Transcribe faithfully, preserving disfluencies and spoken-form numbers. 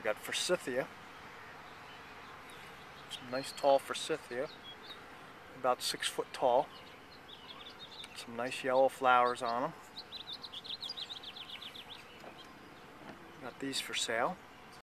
got forsythia. Some nice tall forsythia, about six foot tall. Some nice yellow flowers on them. Got these for sale.